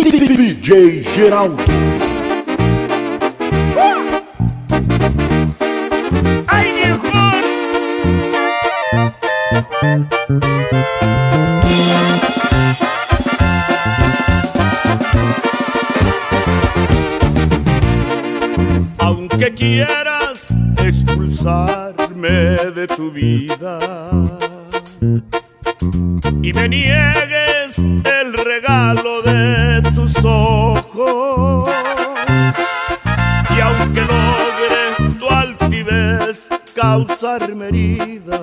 DJ Geraldo. ¡Ay, viejón! Aunque quieras expulsarme de tu vida y me niegues el regalo de tus ojos, y aunque logre tu altivez causarme heridas,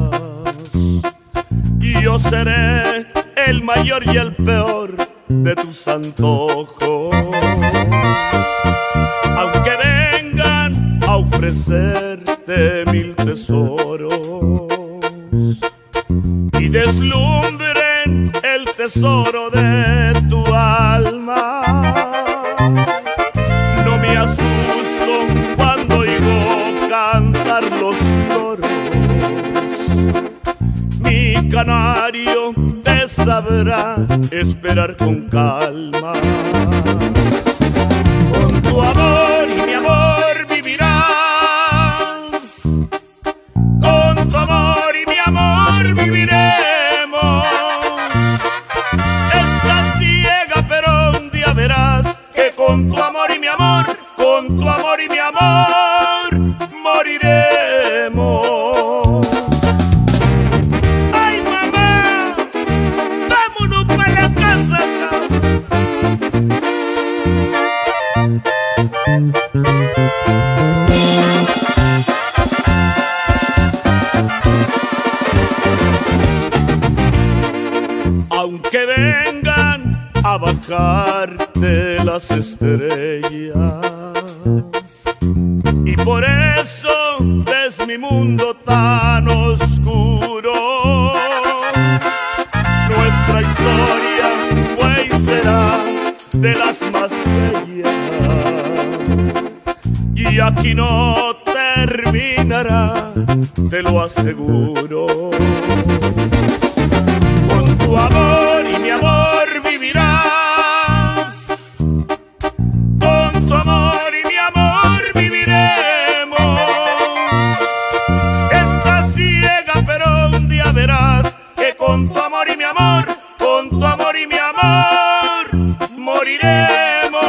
yo seré el mayor y el peor de tus antojos. Aunque vengan a ofrecerte mil tesoros y deslumbren el tesoro de tu alma, no me asusto cuando oigo cantar los loros. Mi canario te sabrá esperar con calma. Con tu amor y mi amor vivirás, con tu amor y mi amor viviremos. Estás ciega pero un día verás que con tu amor y mi amor, con tu amor y mi amor moriremos. ¡Ay, mamá! ¡Vámonos para la casa! Aunque vengan a bajarte las estrellas y por eso ves mi mundo tan oscuro, nuestra historia fue y será de las más bellas, y aquí no terminará, te lo aseguro. Con tu amor y mi amor vivirás, con tu amor y mi amor viviremos. Estás ciega pero un día verás que con tu amor y mi amor, con tu amor y mi amor moriremos.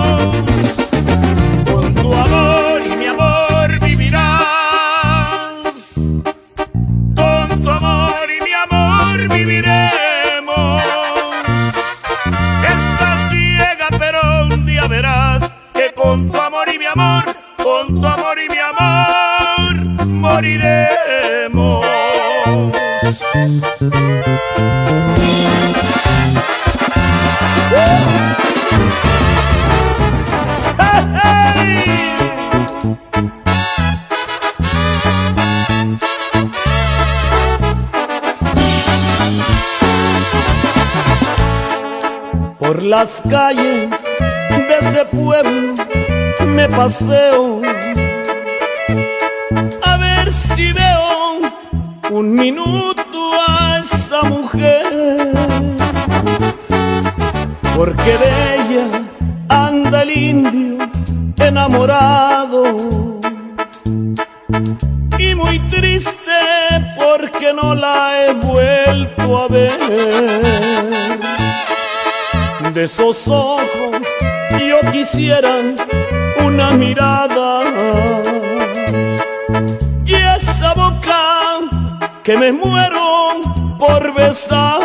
Con tu amor y mi amor vivirás, con tu amor y mi amor viviremos. Estás ciega pero un día verás que con tu amor y mi amor, con tu amor y mi amor moriremos. Por las calles de ese pueblo me paseo a ver si veo un minuto a esa mujer, porque de ella anda el indio enamorado y muy triste porque no la he vuelto a ver. De esos ojos yo quisiera una mirada y esa boca que me muero por besar,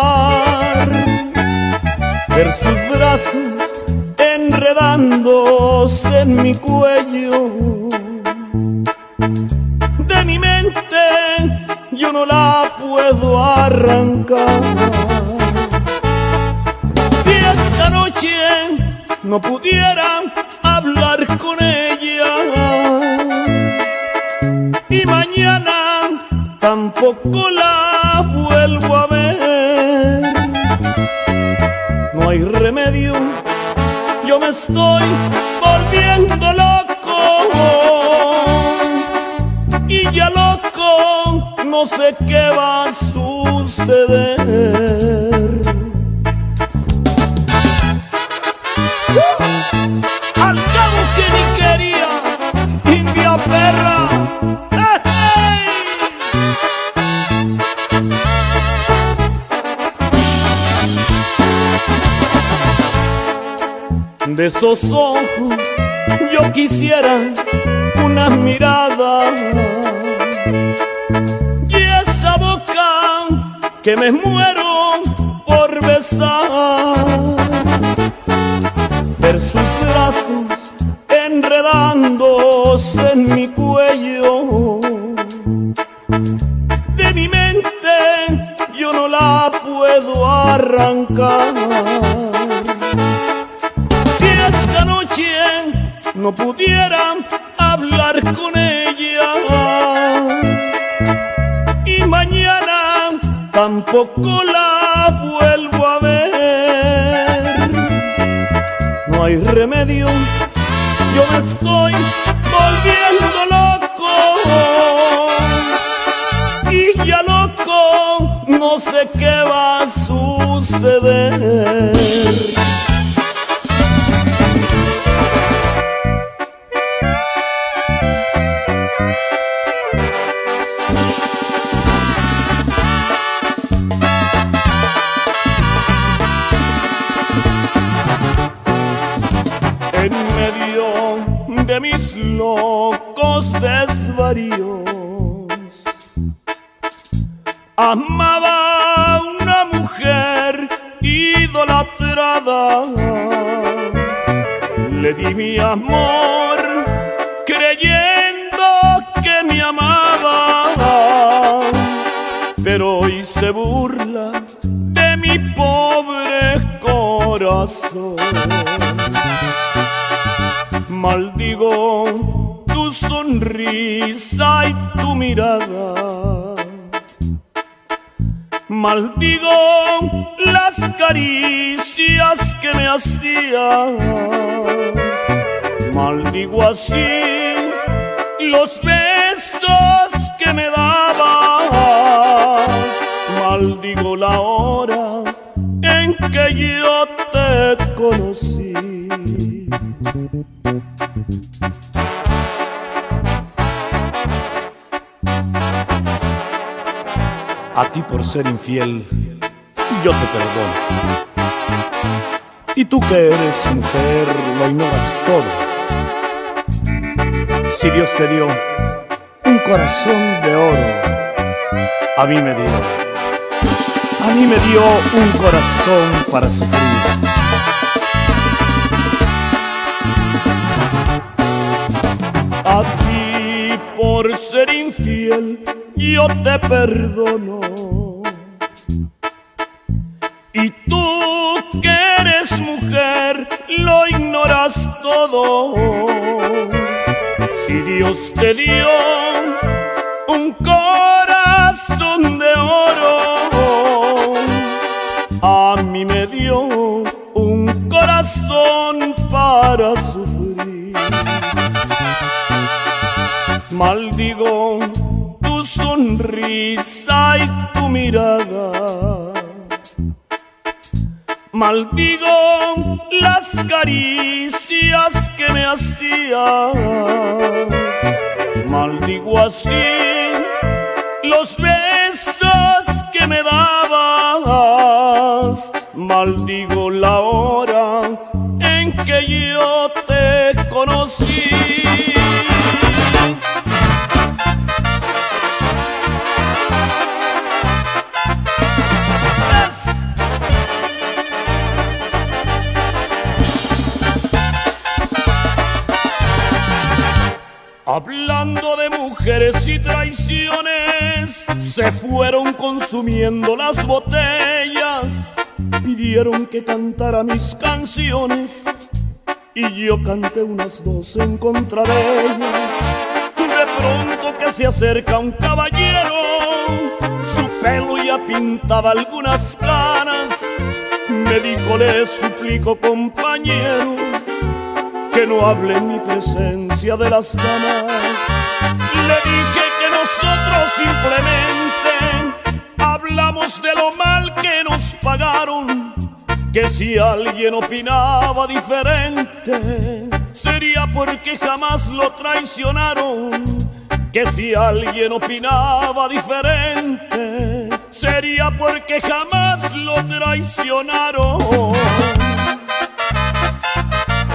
ver sus brazos enredándose en mi cuello. De mi mente yo no la puedo arrancar. Si esta noche no pudiera hablar con ella y mañana tampoco la vuelvo a ver, no hay remedio, yo me estoy volviendo loco y ya loco no sé qué va a suceder. De esos ojos yo quisiera una mirada, y esa boca que me muero por besar, ver sus brazos enredándose en mi cuello. De mi mente yo no la puedo arrancar. Si esta noche no pudiera hablar con ella, y mañana tampoco la vuelvo a ver, no hay remedio, yo me estoy volviendo loco, y ya loco no sé qué va a suceder. En medio de mis locos desvaríos, amaba a una mujer idolatrada. Le di mi amor creyendo que me amaba, pero hoy se burla de mi pobre corazón. Maldigo tu sonrisa y tu mirada, maldigo las caricias que me hacías, maldigo así los besos que me dabas, maldigo la hora en que yo te conocí. A ti por ser infiel yo te perdono, y tú que eres mujer lo ignoras todo. Si Dios te dio un corazón de oro, a mí me dio un corazón para sufrir. A ti por ser infiel yo te perdono, y tú que eres mujer lo ignoras todo. Si Dios te dio un corazón de oro, a mí me dio un corazón para sufrir. Maldigo tu sonrisa y tu mirada, maldigo las caricias que me hacías, maldigo así los besos que me dabas, maldigo la hora en que yo te conocí. Hablando de mujeres y traiciones, se fueron consumiendo las botellas, pidieron que cantara mis canciones, y yo canté unas dos en contra de ellas. De pronto que se acerca un caballero, su pelo ya pintaba algunas canas, me dijo: le suplico, compañero, que no hable en mi presencia de las damas. Le dije que nosotros simplemente hablamos de lo mal que nos pagaron, que si alguien opinaba diferente sería porque jamás lo traicionaron, que si alguien opinaba diferente sería porque jamás lo traicionaron.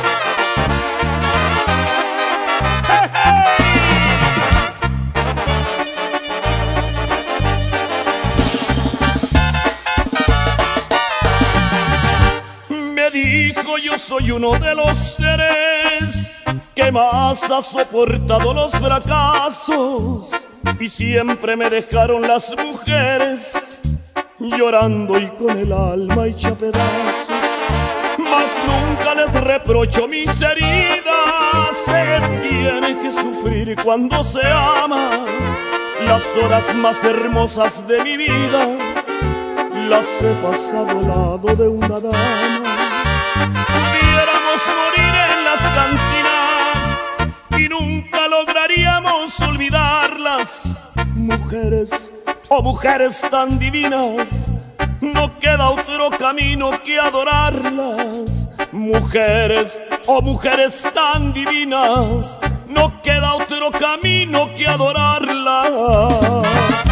yo soy uno de los seres que más ha soportado los fracasos, y siempre me dejaron las mujeres llorando y con el alma hecha pedazos. Mas nunca les reprocho mis heridas, se tiene que sufrir cuando se ama. Las horas más hermosas de mi vida las he pasado al lado de una dama. Pudiéramos morir en las cantinas y nunca lograríamos olvidarlas. Mujeres, oh mujeres tan divinas, no queda otro camino que adorarlas. Mujeres, oh mujeres tan divinas, no queda otro camino que adorarlas.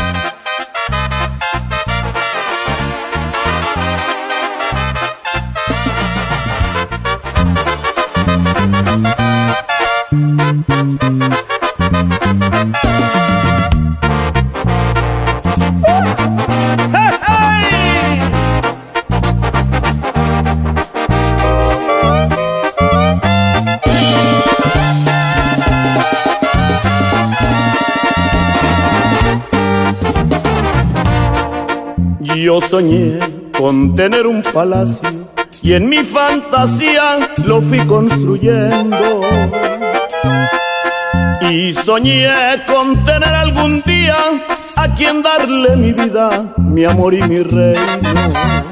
Yo soñé con tener un palacio y en mi fantasía lo fui construyendo. Y soñé con tener algún día a quien darle mi vida, mi amor y mi reino.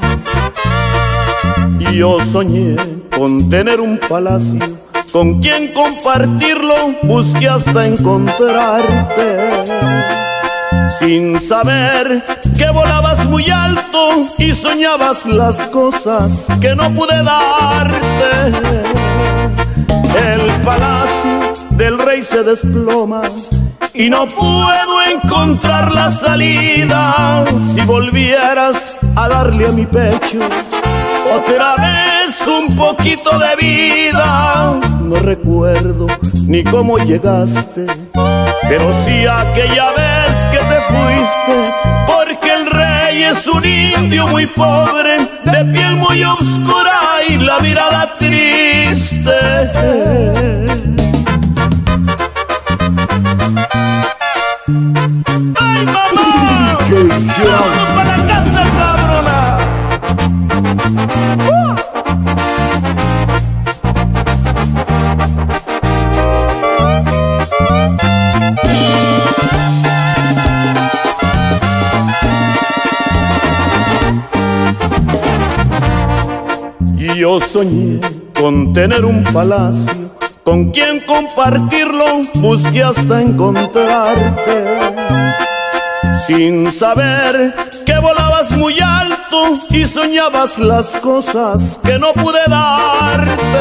Y yo soñé con tener un palacio con quien compartirlo, busqué hasta encontrarte. Sin saber que volabas muy alto y soñabas las cosas que no pude darte. El palacio del rey se desploma y no puedo encontrar la salida. Si volvieras a darle a mi pecho otra vez un poquito de vida, no recuerdo ni cómo llegaste, pero sí aquella vez que te fuiste, porque el rey es un indio muy pobre, de piel muy oscura y la mirada triste. ¡Ay, mamá! ¡Vamos para la casa, cabrona! Y yo soñé con tener un palacio con quien compartirlo, busqué hasta encontrarte. Sin saber que volabas muy alto y soñabas las cosas que no pude darte.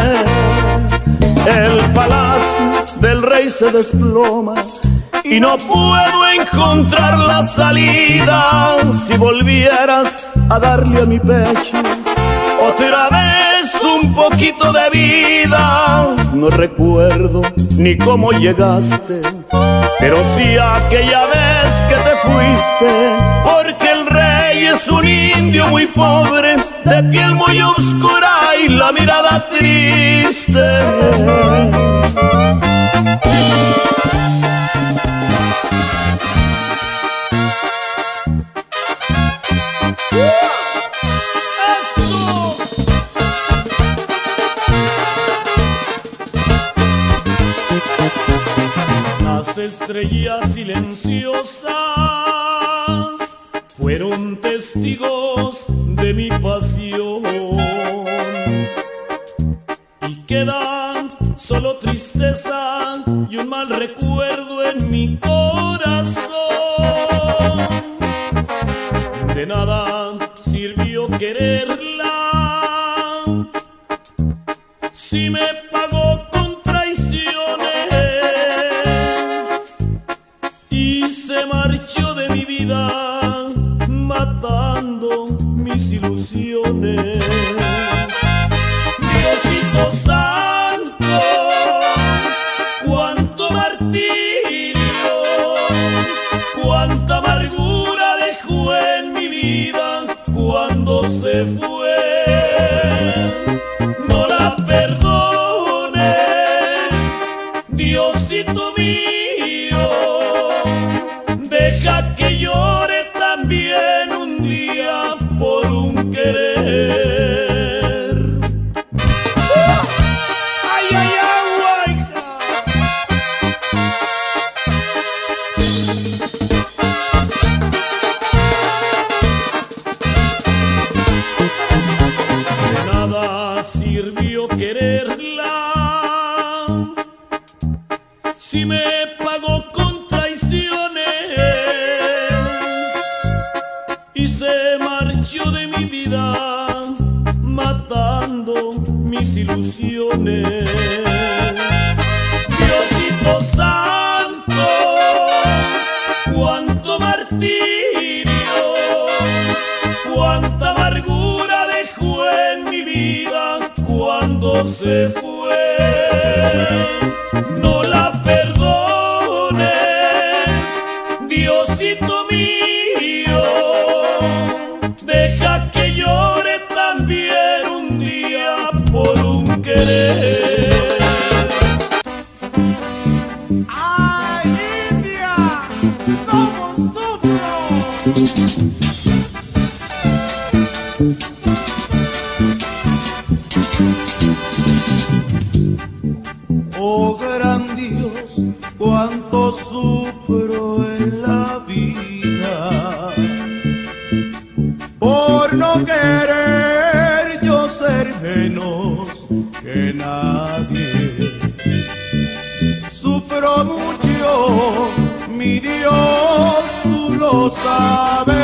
El palacio del rey se desploma y no puedo encontrar la salida. Si volvieras a darle a mi pecho otra vez un poquito de vida, no recuerdo ni cómo llegaste, pero sí aquella vez que te fuiste, porque el rey es un indio muy pobre, de piel muy oscura y la mirada triste. Las estrellas silenciosas fueron testigos de mi pasión y quedan solo tristeza y un mal recuerdo en mi corazón. De nada sirvió quererla si me pagó con traiciones y se marchó de mi vida matando mis ilusiones. Diosito santo, cuánto martirio, cuánta amargura dejó en mi vida cuando se fue. si me pagó con traiciones y se marchó de mi vida matando mis ilusiones. Diosito santo, cuánto martirio, cuánta amargura dejó en mi vida cuando se fue. No la perdones, Diosito mío, deja que llore también un día por un querer. ¡Ay, India! ¡Cómo sufro! Oh gran Dios, cuánto sufro en la vida por no querer yo ser menos que nadie. Sufro mucho, mi Dios, tú lo sabes,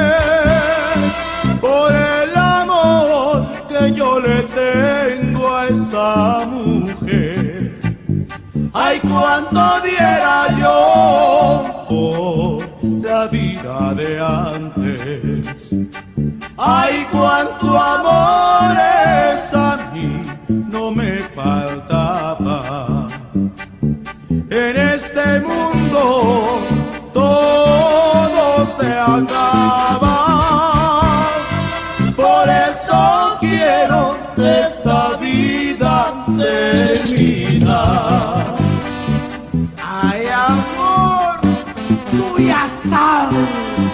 por el amor que yo le tengo a esa mujer. Ay, cuánto diera yo por la vida de antes. Ay, cuánto amores a mí no me faltaba. En este mundo todo se acaba. Por eso quiero esta vida terminar. Ay, amor, tú ya sabes.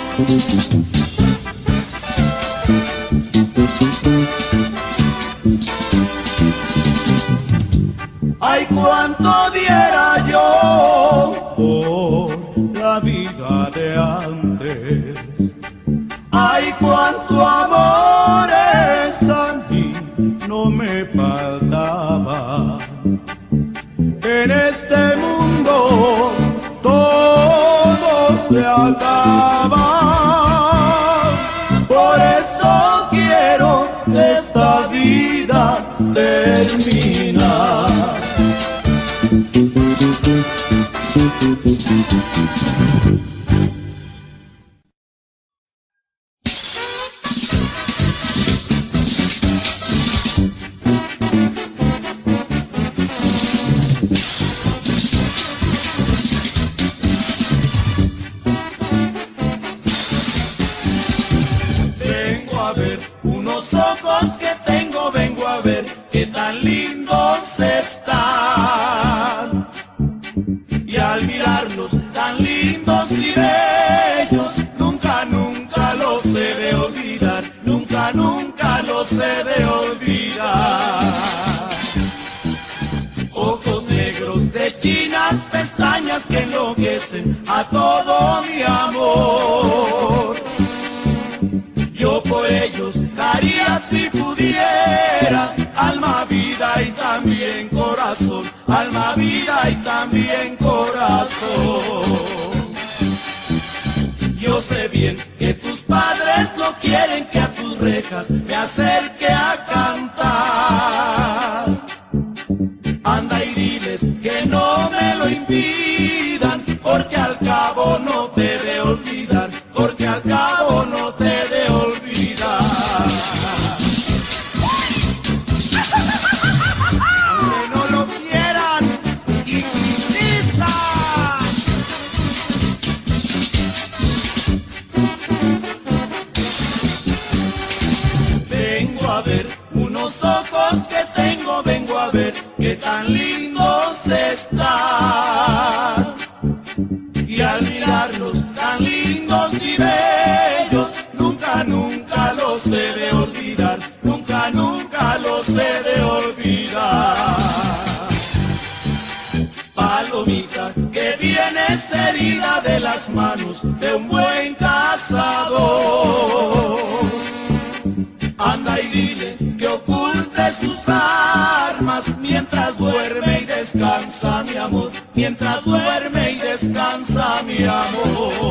Ay, cuánto diera yo por la vida de antes. Ay, cuánto amores a mí no me faltaba. En este mundo todo se acaba. Por eso quiero esta vida terminar. Vengo a ver unos ojos que tengo, vengo a ver qué tan lindos están. Y al mirarlos tan lindos y bellos, nunca, nunca los he de olvidar, nunca, nunca los he de olvidar. Ojos negros de chinas pestañas que enloquecen a todo mi amor. Yo por ellos daría si pudiera alma, vida y también corazón, alma, vida y también corazón. Yo sé bien que tus padres no quieren que a tus rejas me acerque a cantar. Anda y diles que no me lo impidan, porque al cabo no te he de olvidar, porque al cabo no te he de olvidar. Aunque no lo quieran, chiquitita. Vengo a ver unos ojos que tengo, vengo a ver qué tan lindos están. Y al mirarlos tan lindos y bellos, nunca, nunca los he de olvidar, nunca, nunca los he de olvidar. Palomita, que vienes herida de las manos de un buen cazador. Anda y dile que oculte sus armas mientras duerme y descansa mi amor, mientras mientras duerme y descansa mi amor.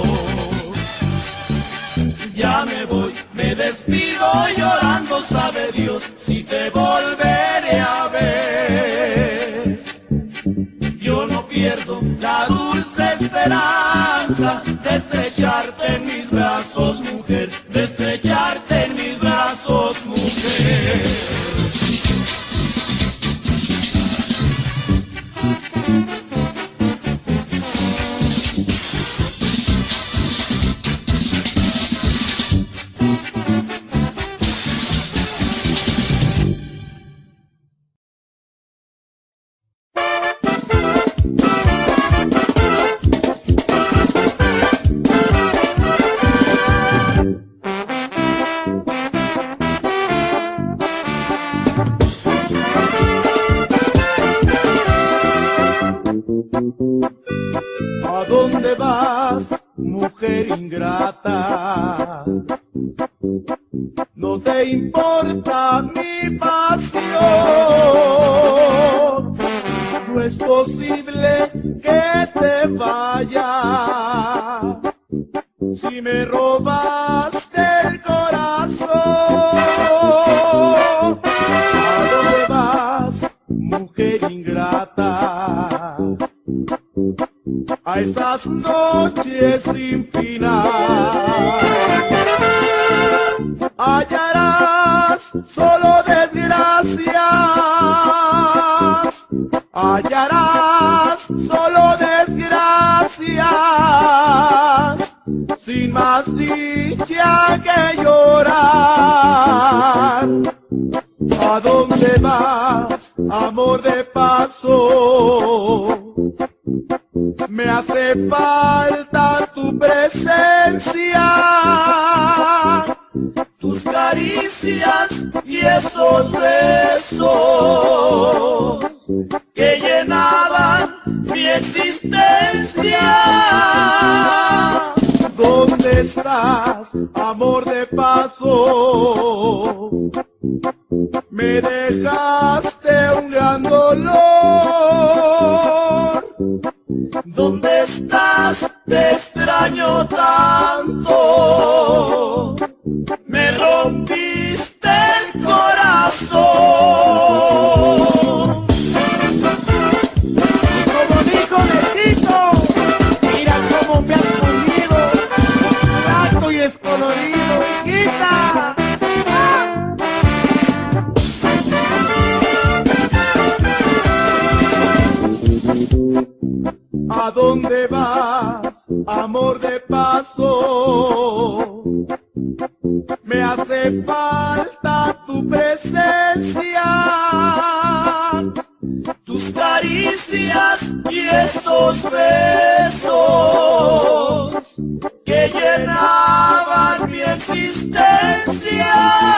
Ya me voy, me despido llorando, sabe Dios si te volveré a ver. Yo no pierdo la dulce esperanza de estrecharte en mis brazos, mujer, de estrecharte en mis brazos, mujer. ¿A dónde vas, mujer ingrata? No te importa mi pasión. No es posible que te vayas si me robaste el corazón. ¿A dónde vas, mujer ingrata? A esas noches sin final hallarás solo desgracias, hallarás solo desgracias, sin más dicha que llorar. ¿A dónde vas, amor de paso? Me hace falta tu presencia, tus caricias y esos besos que llenaban mi existencia. ¿Dónde estás, amor de paso? Me dejaste un gran dolor. ¿Dónde estás? Te extraño tanto. Me rompiste el corazón. Y como dijo Netito, mira cómo me has comido, blanco y descolorido, hijita. ¿A dónde vas, amor de paso? Me hace falta tu presencia, tus caricias y esos besos que llenaban mi existencia.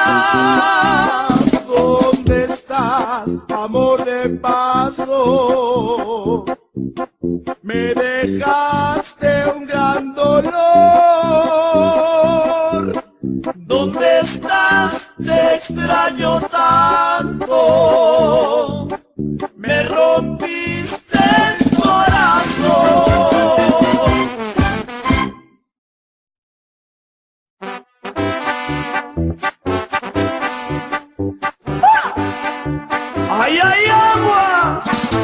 ¿Dónde estás, amor de paso? Me dejaste un gran dolor. ¿Dónde estás? Te extraño tanto. Me rompiste el corazón. ¡Ay, ay, agua!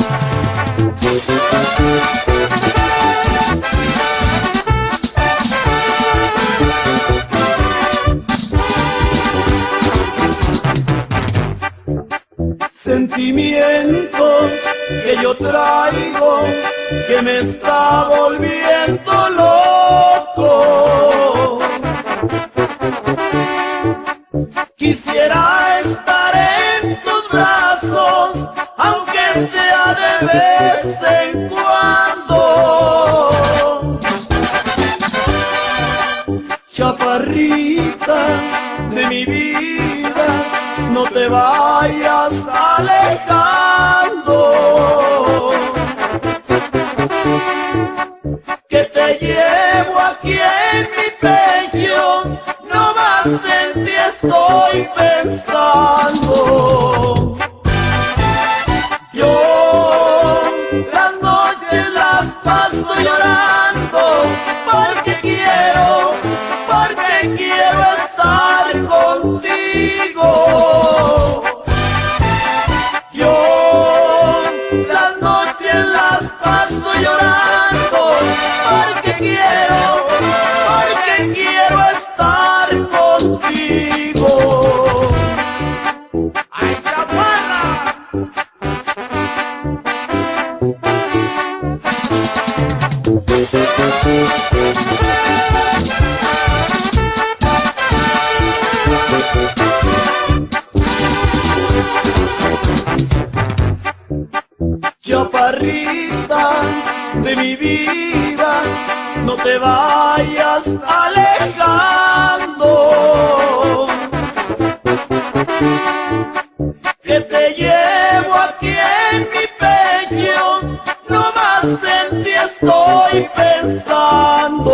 Sentimiento que yo traigo, que me está volviendo loco. Quisiera estar en tus brazos, aunque sea de vez en cuando. Chaparrita de mi vida, no te vayas alejando, que te llevo aquí en mi pecho, no más en ti estoy pensando. Yo las noches las Chaparrita de mi vida, no te vayas alejando, que te llevo aquí en mi pecho, no más en ti estoy pensando.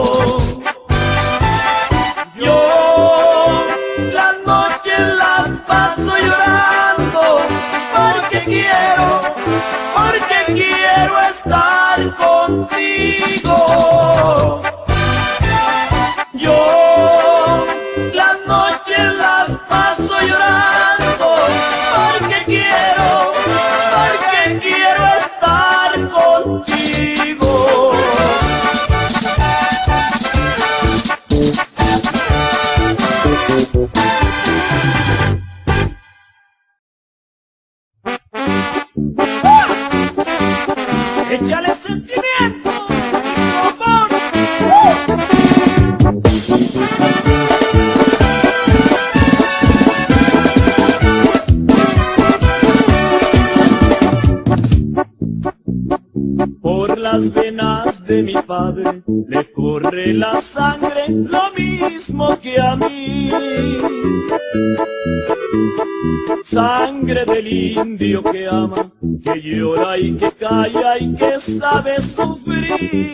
Yo las noches las paso llorando, porque quiero estar contigo. Yo las noches las paso llorando, porque quiero estar contigo. Échale sentimiento, amor. Por las venas de mi padre le corre la sangre, lo mismo que a mí. Sangre del indio que ama, que llora y que calla y que sabe sufrir.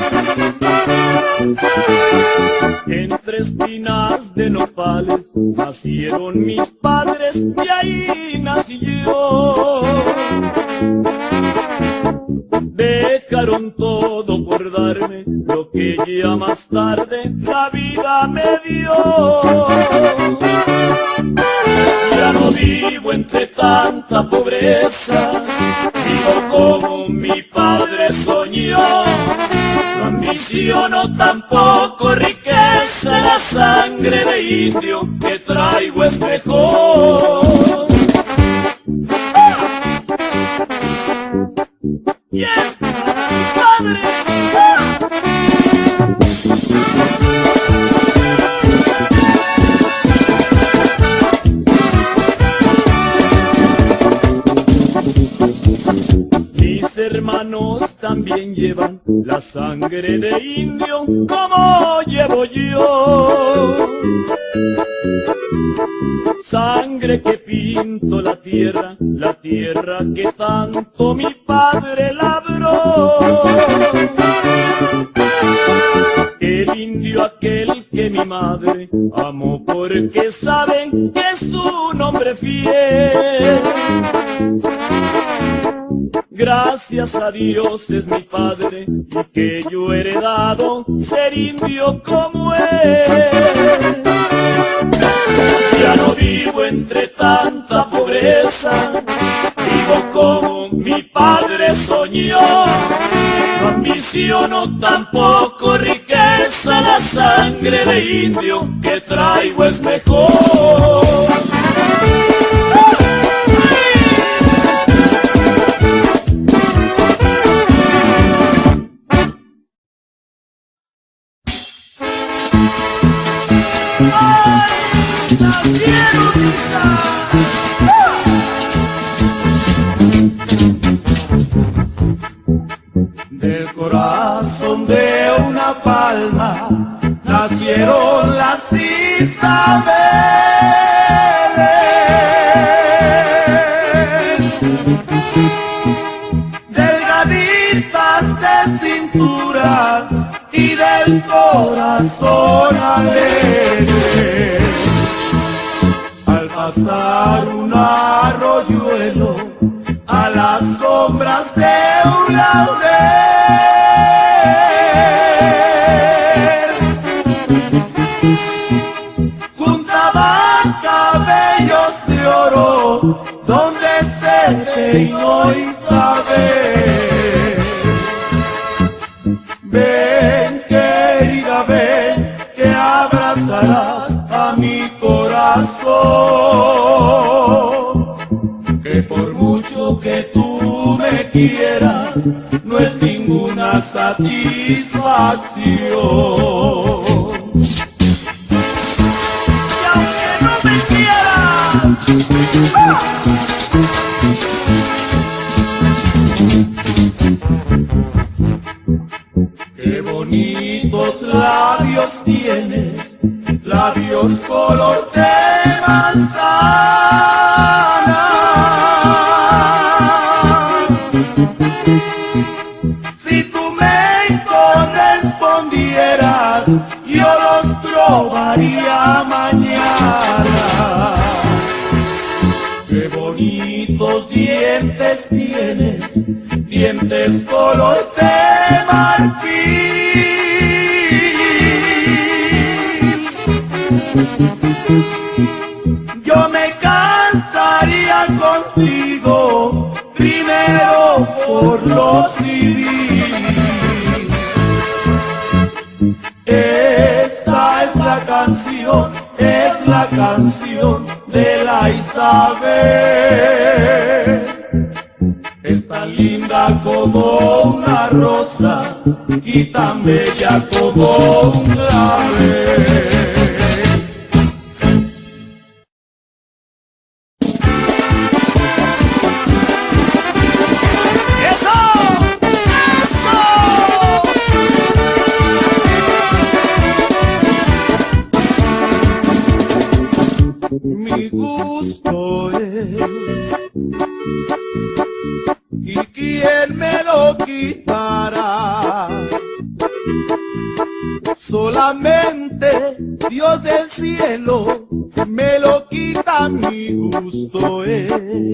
Entre espinas de nopales nacieron mis padres y ahí nací yo. Dejaron todo por darme lo que ya más tarde la vida me dio. Ya no vivo entre tanta pobreza, vivo como mi padre soñó. No ambiciono tampoco riqueza, la sangre de indio que traigo es mejor. Yes, padre. Mis hermanos también llevan la sangre de indio como llevo yo. Sangre que pinto la tierra que tanto mi padre labró. El indio aquel que mi madre amó porque sabe que es un hombre fiel. Gracias a Dios es mi padre y que yo he heredado ser indio como él. Ya no vivo entre tanta pobreza, vivo como mi padre soñó. No ambiciono tampoco riqueza, la sangre de indio que traigo es mejor. Del corazón de una palma nacieron las Isabeles, delgaditas de cintura y del corazón alegre. Al pasar un arroyuelo a las sombras de un laurel, juntaban cabellos de oro donde se peinó Isabel. Ven, querida, ven, que abrazarás a mi corazón, que por mucho que tú me quieras, no es ninguna satisfacción. Y aunque no me quieras, labios tienes, labios color de manzana. Si tú me correspondieras, yo los probaría mañana. Qué bonitos dientes tienes, dientes color de marfil. Yo me casaría contigo, primero por lo civil. Esta es la canción de la Isabel. Es tan linda como una rosa y tan bella como un clavel. Mi gusto es, y quién me lo quitará. Solamente Dios del cielo me lo quita. Mi gusto es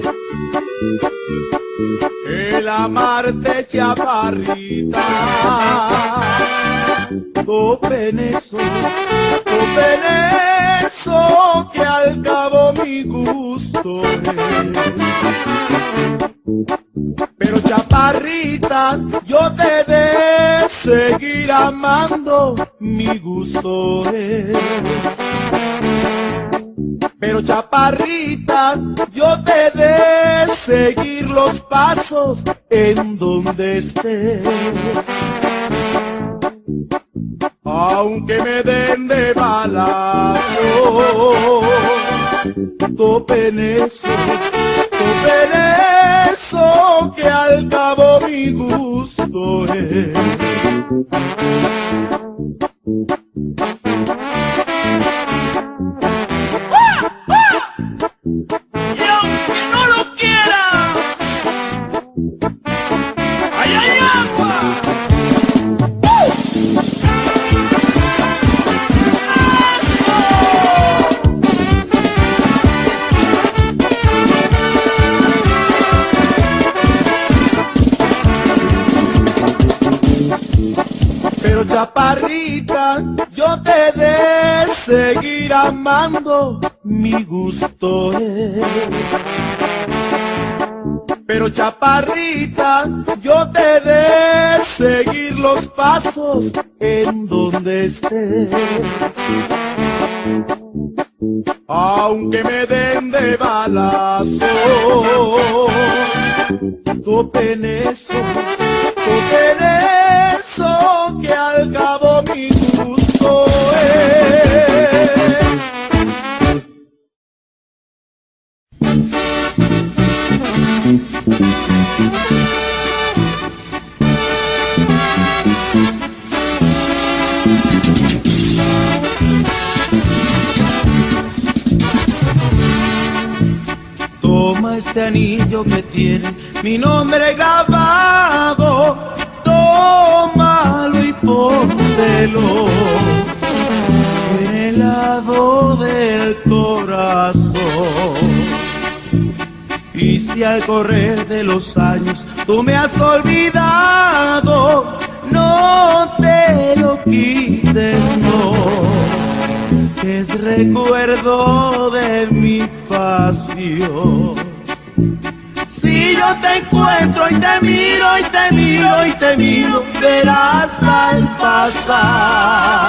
el amarte, chaparrita. Topen eso, que al cabo mi gusto es. Pero chaparrita, yo te de seguir amando, mi gusto es. Pero chaparrita, yo te de seguir los pasos en donde estés. Aunque me den de balazo, topen eso, que al cabo mi gusto es. Y aunque no lo quieras, ¡ahí hay agua! Pero chaparrita, yo te de seguir amando, mi gusto es. Pero chaparrita, yo te de seguir los pasos en donde estés. Aunque me den de balazo, topen eso, que al cabo mi gusto es. Toma este anillo que tiene mi nombre grabado, tómalo y póntelo en el lado del corazón. Y si al correr de los años tú me has olvidado, no te lo quites, no, que es recuerdo de mi pasión. Si yo te encuentro y te miro y te miro y te miro, verás al pasar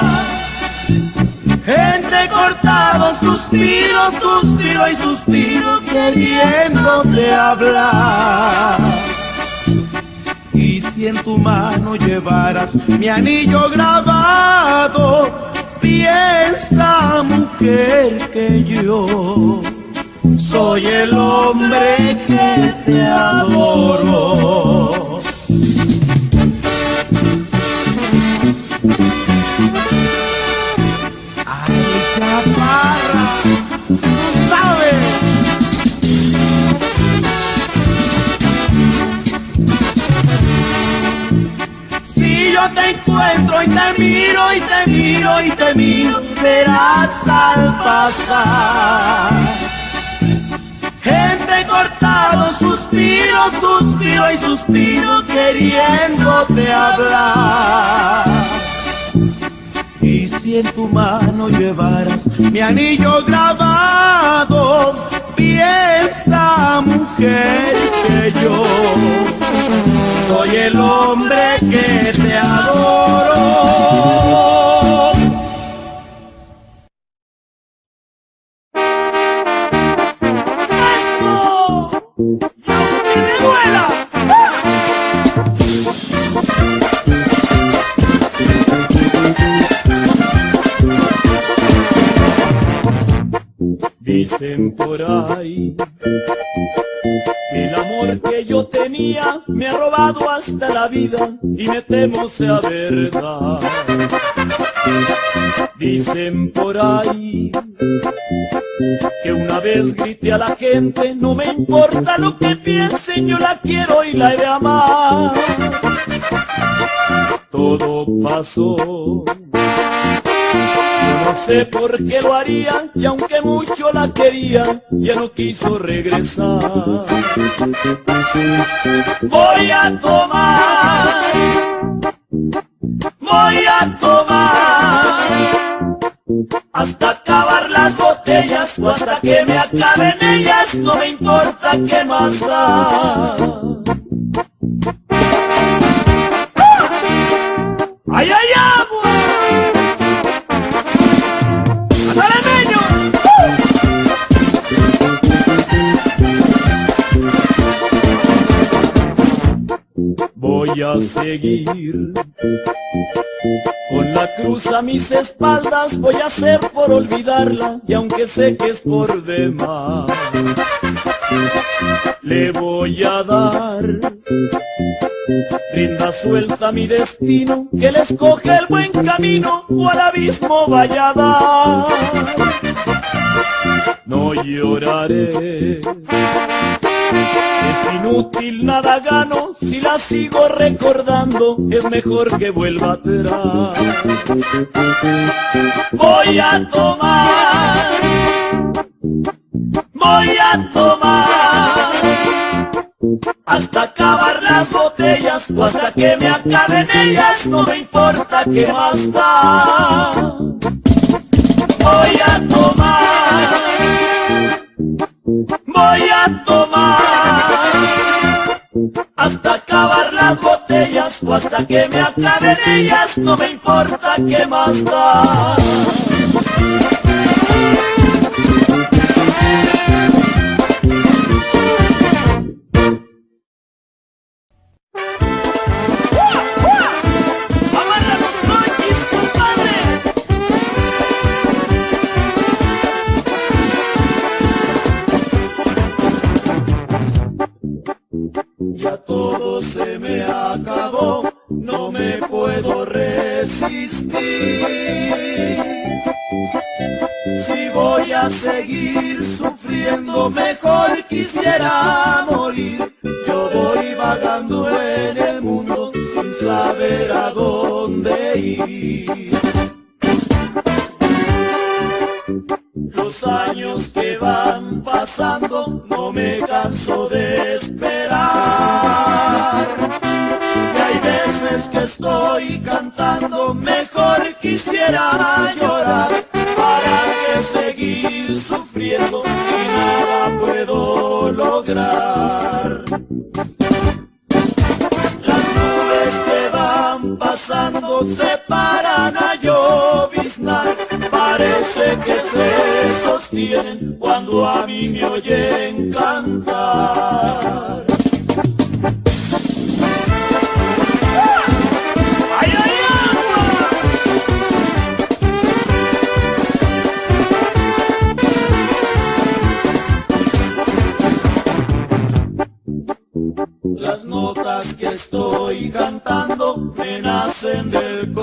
entrecortados suspiro, suspiro y suspiro, queriéndote hablar. Y si en tu mano llevaras mi anillo grabado, piensa, mujer, que yo soy el hombre que te adoro. te encuentro y te miro y te miro y te miro, verás al pasar gente cortado, suspiro, suspiro y suspiro queriéndote hablar. Y si en tu mano llevaras mi anillo grabado, piensa, mujer, que yo soy el hombre que te adoro. ¡Eso! ¡Y aunque me duela! Dicen por ahí que el amor que yo tenía me ha robado hasta la vida y me temo sea verdad. Dicen por ahí que una vez grité a la gente, no me importa lo que piensen, yo la quiero y la he de amar. Todo pasó, yo no sé por qué lo haría, y aunque mucho la quería, ya no quiso regresar. Voy a tomar, hasta acabar las botellas o hasta que me acaben ellas, no me importa qué más da. ¡Ay, ay, agua! Voy a seguir con la cruz a mis espaldas, voy a hacer por olvidarla, y aunque sé que es por demás, le voy a dar rienda suelta a mi destino, que le escoge el buen camino o al abismo vaya a dar. No lloraré, es inútil, nada gano, si la sigo recordando, es mejor que vuelva atrás. Voy a tomar, hasta acabar las botellas o hasta que me acaben ellas, no me importa qué más da. Voy a tomar, hasta acabar las botellas o hasta que me acaben ellas, no me importa qué más da. Ya todo se me acabó, no me puedo resistir. Si voy a seguir sufriendo, mejor quisiera morir. Yo voy vagando en el mundo sin saber a dónde ir. Los años que van pasando no me canso de esperar. Y hay veces que estoy cantando, mejor quisiera llorar. ¿Para qué seguir sufriendo si nada puedo lograr? Las nubes que van pasando se paran a lloviznar. Parece que se sostienen cuando a mí me oyen cantar. ¡Ay, ay, agua! Las notas que estoy cantando me nacen del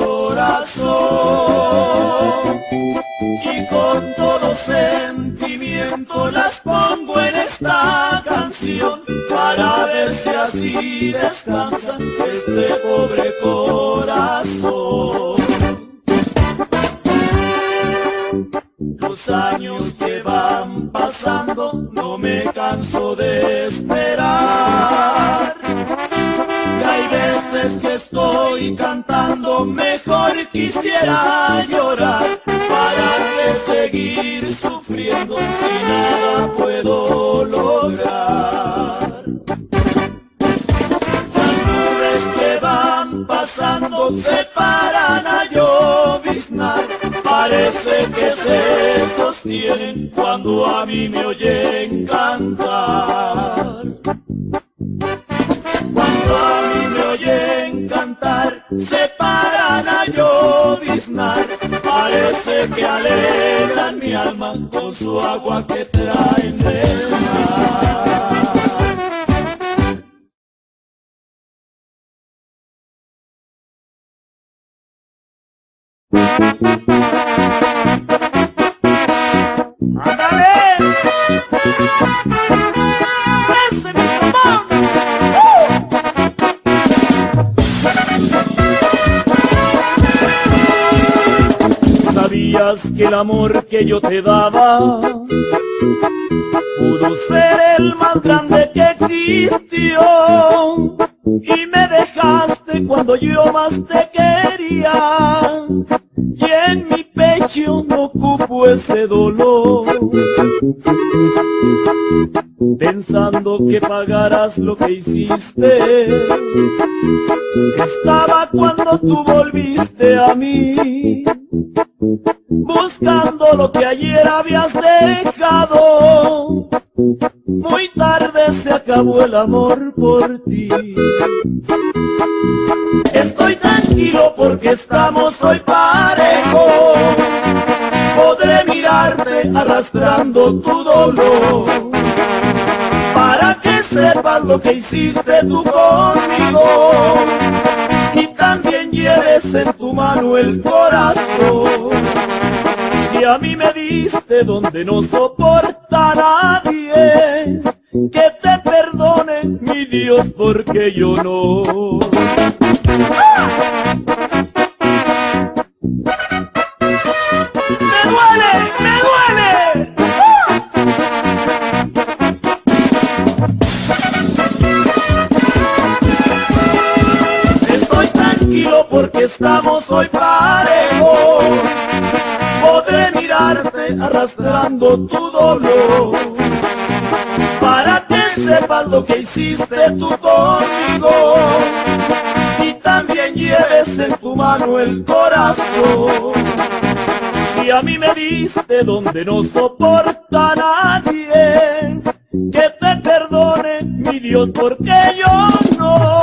corazón y con todo sentimiento las pongo en esta canción para ver si así descansa este pobre corazón. pasando, no me canso de esperar. Y hay veces que estoy cantando, mejor quisiera llorar, para que seguir sufriendo si nada puedo lograr. Las nubes que van pasando se paran a lloviznar, parece que se sostienen cuando a mí me oyen cantar. Cuando a mí me oyen cantar, se paran a lloviznar, parece que alegran mi alma con su agua que traen del mar. ¡Ándale! ¡Ese micrófono! ¿Sabías que el amor que yo te daba pudo ser el más grande que existió? Y me dejaste cuando yo más te quería, y en mi pecho no cupo ese dolor, pensando que pagarás lo que hiciste. Estaba cuando tú volviste a mí, buscando lo que ayer habías dejado. Muy tarde se acabó el amor por ti. Estoy tranquilo porque estamos hoy parejos. Podré mirarte arrastrando tu dolor, para que sepas lo que hiciste tú conmigo, y también lleves en tu mano el corazón. Si a mí me diste donde no soporta nadie, que te perdone mi Dios porque yo no. ¡Me duele! ¡Me duele! Estoy tranquilo porque estamos hoy parejos. Podré mirarte arrastrando tu dolor, para que sepas lo que hiciste tú conmigo, y también lleves en tu mano el corazón. Si a mí me diste donde no soporta nadie, que te perdone mi Dios porque yo no.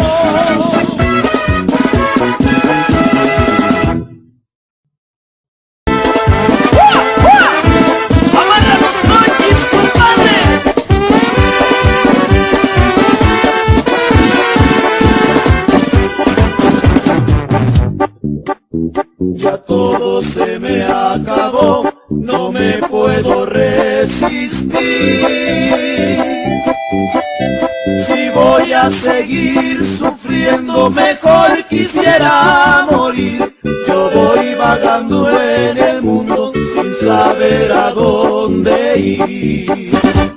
Ya todo se me acabó, no me puedo resistir. Si voy a seguir sufriendo, mejor quisiera morir. Yo voy vagando en el mundo sin saber a dónde ir.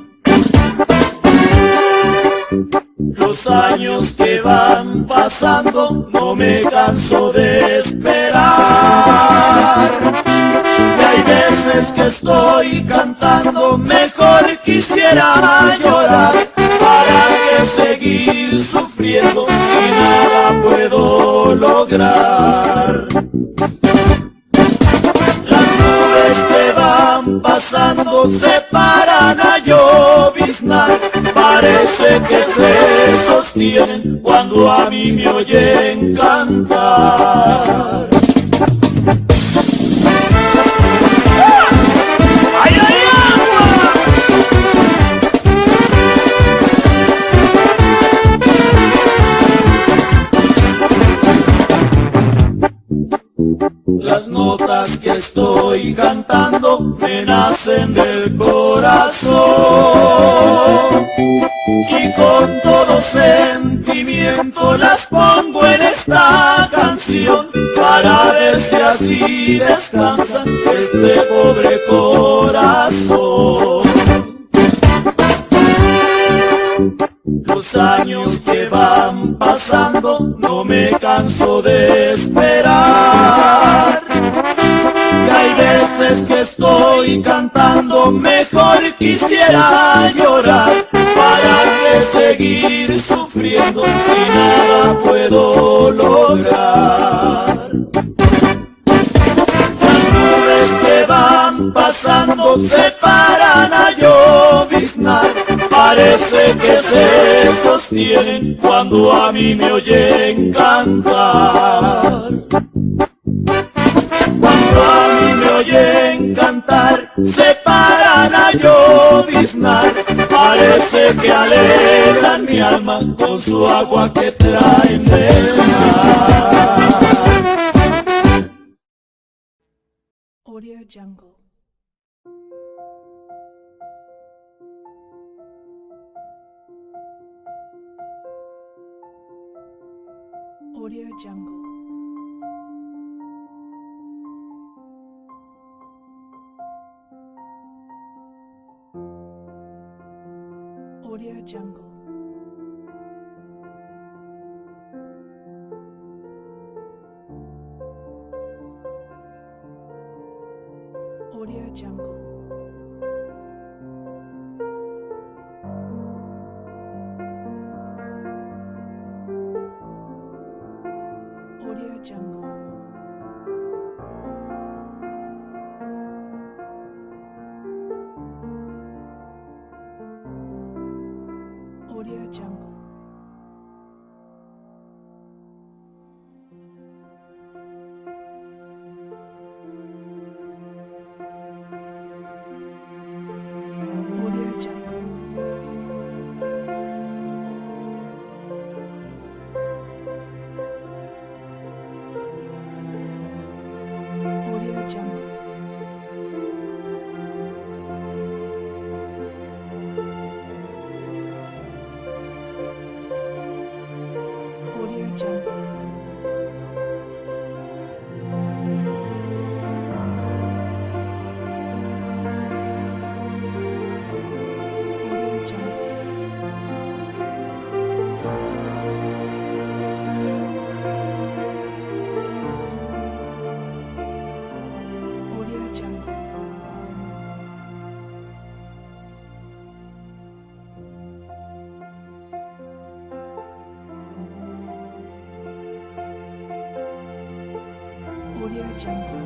Los años que van pasando, no me canso de esperar. Y hay veces que estoy cantando, mejor quisiera llorar, para que seguir sufriendo si nada puedo lograr. Las nubes que van pasando se paran a lloviznar, parece que se sostienen cuando a mí me oyen cantar. ¡Ay, ay, agua! Las notas que estoy cantando me nacen del corazón, y con todo sentimiento las pongo en esta canción, para ver si así descansa este pobre corazón. los años que van pasando, no me canso de esperar. Y hay veces que estoy cantando, mejor quisiera llorar, para que seguir sufriendo si nada puedo lograr. Las nubes que van pasando se paran a lloviznar, parece que se sostienen cuando a mí me oyen cantar. Cuando a mí me oyen cantar, se paran a lloviznar, parece que alegran mi alma con su agua que traen del mar. Audio Jungle. Audio Jungle. Audio Jungle. Audio Jungle. Audio Jungle. Audio Jungle. Audio Jungle.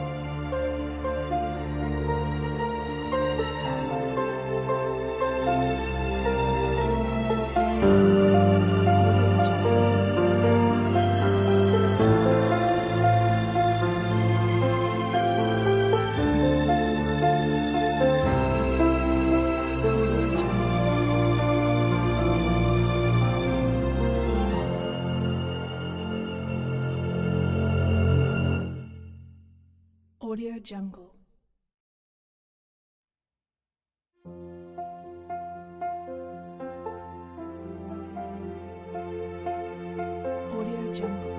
Audio Jungle. Audio Jungle.